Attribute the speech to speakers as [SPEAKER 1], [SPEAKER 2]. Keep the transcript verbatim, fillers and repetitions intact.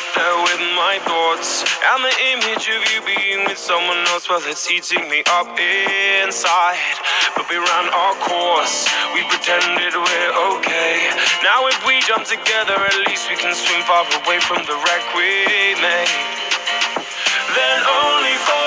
[SPEAKER 1] left there with my thoughts, and the image of you being with someone else, well, it's eating me up inside. But we ran our course, we pretended we're okay. Now if we jump together, at least we can swim far away from the wreck we made. Then only for